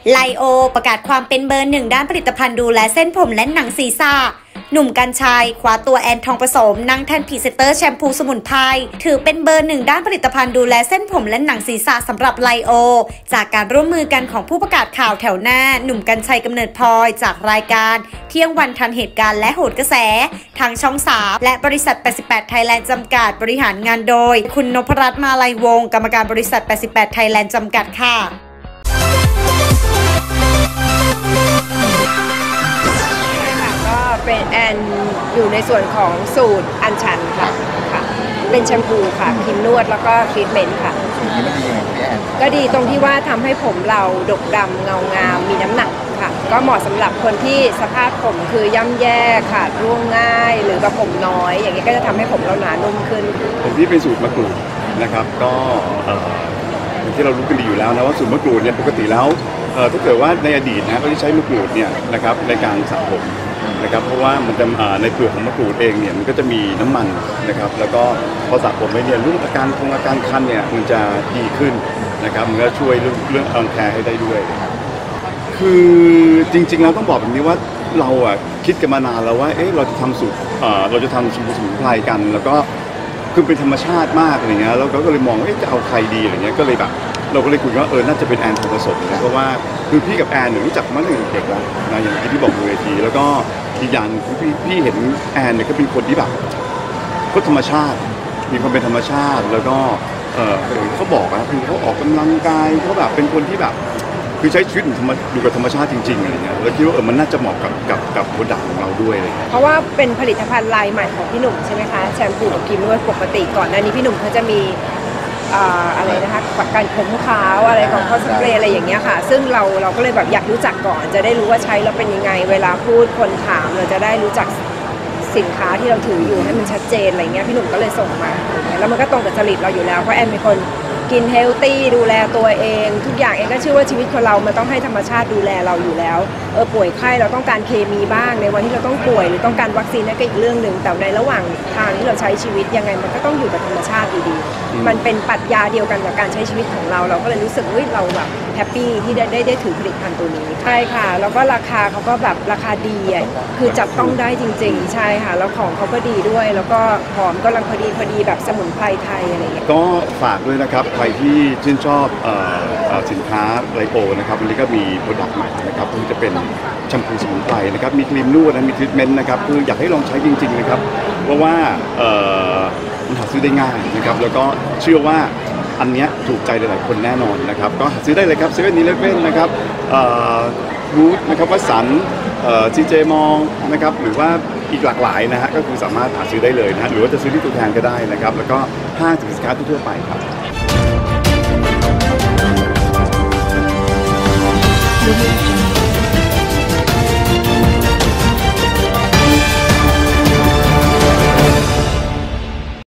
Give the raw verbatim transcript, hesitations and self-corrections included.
ไลโอประกาศความเป็นเบอร์หนึ่งด้านผลิตภัณฑ์ดูแลเส้นผมและหนังศีรษะหนุ่มกรรชัยคว้าตัวแอนทองผสมนั่งแทนพรีเซนเตอร์แชมพูสมุนไพรถือเป็นเบอร์หนึ่งด้านผลิตภัณฑ์ดูแลเส้นผมและหนังศีรษะสำหรับไลโอจากการร่วมมือกันของผู้ประกาศข่าวแถวหน้าหนุ่มกรรชัยกำเนิดพลอยจากรายการเที่ยงวันทันเหตุการณ์และโหนกระแสทางช่องสามและบริษัทแปดสิบแปดไทยแลนด์จำกัดบริหารงานโดยคุณนพรัตน์มาลัยวงศ์กรรมการบริษัทแปดสิบแปดไทยแลนด์จำกัดค่ะเป็นแอนอยู่ในส่วนของสูตรอัญชันค่ะค่ะเป็นแชมพูค่ะครีมนวดแล้วก็ทรีทเมนต์ค่ะก็ดีตรงที่ว่าทำให้ผมเราดกดำเงางามมีน้ำหนักค่ะก็เหมาะสำหรับคนที่สภาพผมคือย่ำแย่ขาดร่วงง่ายหรือกับผมน้อยอย่างนี้ก็จะทำให้ผมเราหนานุ่มขึ้นผมที่เป็นสูตรมะกรูดนะครับก็อย่างที่เรารู้กันดีอยู่แล้วนะว่าสูตรมะกรูดเนี่ยปกติแล้วถ้าเกิดว่าในอดีตนะเขาจะใช้มะกรูดเนี่ยนะครับในการสระผมนะครับเพราะว่ามันจะในเปลือกของมะกรูดเองเนี่ยมันก็จะมีน้ำมันนะครับแล้วก็พอสระผมไปเนี่ยเรื่องอาการคงอาการคันเนี่ยมันจะดีขึ้นนะครับมันก็ช่วยเรื่องเรื่องอัลแคร์ให้ได้ด้วยคือจริงๆเราต้องบอกแบบนี้ว่าเราอ่ะคิดกันมานานแล้วว่าเอ๊ะเราจะทำสูตรเราจะทำสมุนไพรกันแล้วก็คือเป็นธรรมชาติมากอะไรเงี้ยแล้วก็เลยมองว่าจะเอาใครดีอะไรเงี้ยก็เลยแบบเราก็เลยคุยว่าเออน่าจะเป็นแอนทองผสมนะเพราะว่าคือพี่กับแอนเนี่ยรู้จักมาตั้งแต่เด็กแล้วนะอย่างที่พี่บอกบนเวทีแล้วก็อีกอย่างคือพี่พี่เห็นแอนเนี่ยก็เป็นคนที่แบบก็ธรรมชาติมีความเป็นธรรมชาติแล้วก็เออเขาบอกนะคือเขาออกกำลังกายเขาแบบเป็นคนที่แบบคือใช้ชีวิตอยู่กับธรรมชาติจริงๆอะไรเงี้ยแล้วคิดว่าเออมันน่าจะเหมาะกับกับกับโปรดักต์ของเราด้วยเลยเพราะว่าเป็นผลิตภัณฑ์ลายใหม่ของพี่หนุ่มใช่ไหมคะแชมพูกับครีมนวดปกติก่อนหน้านี้พี่หนุ่มเขาจะมีอะไรนะคะการผมขาวอะไรของคอสเพลย์อะไรอย่างเงี้ยค่ะซึ่งเราเราก็เลยแบบอยากรู้จักก่อนจะได้รู้ว่าใช้แล้วเป็นยังไงเวลาพูดคนถามเราจะได้รู้จักสินค้าที่เราถืออยู่ให้มันชัดเจนอะไรเงี้ยพี่หนุ่มก็เลยส่งมาแล้วมันก็ตรงกับจริตเราอยู่แล้วเพราะแอนเป็นคนกินเฮลตี้ดูแลตัวเองทุกอย่างเองก็เชื่อว่าชีวิตคนเรามันต้องให้ธรรมชาติดูแลเราอยู่แล้วเออป่วยไข้เราต้องการเคมีบ้างในวันที่เราต้องป่วยหรือต้องการวัคซีนนั่นก็อีกเรื่องหนึ่งแต่ในระหว่างทางที่เราใช้ชีวิตยังไงมันก็ต้องอยู่กับธรรมชาติดีๆมันเป็นปรัชญาเดียวกันกับการใช้ชีวิตของเราเราก็เลยรู้สึกว่าเราแบบแฮปปี้ที่ได้ได้ได้ถือผลิตภัณฑ์ตัวนี้ใช่ค่ะแล้วก็ราคาเขาก็แบบราคาดีอ่ะคือจับต้องได้จริงๆใช่ค่ะแล้วของเขาก็ดีด้วยแล้วก็หอมก็รังพอดีพอดีแบบสมุนไพรไทยอะไรอย่างเงี้ยก็ฝากด้วยนะครับใครที่ชื่นชอบสินค้าไลโอนะครับวันนี้ก็มีโปรดักต์ใหม่นะครับที่จะเป็นแชมพูสมุนไพรนะครับมีครีมนวดและมีทรีทเมนต์นะครับคืออยากให้ลองใช้จริงๆนะครับเพราะว่ามันหาซื้อได้ง่ายนะครับแล้วก็เชื่อว่าอันนี้ถูกใจหลายๆคนแน่นอนนะครับก็หาซื้อได้เลยครับเซเว่นอีเลฟเว่นนะครับบูธนะครับวัสันซีเจมองนะครับหรือว่าอีกหลากหลายนะฮะก็คือสามารถหาซื้อได้เลยนะฮะหรือว่าจะซื้อที่ตัวแทนก็ได้นะครับแล้วก็ห้างสินค้าทั่วไปครับ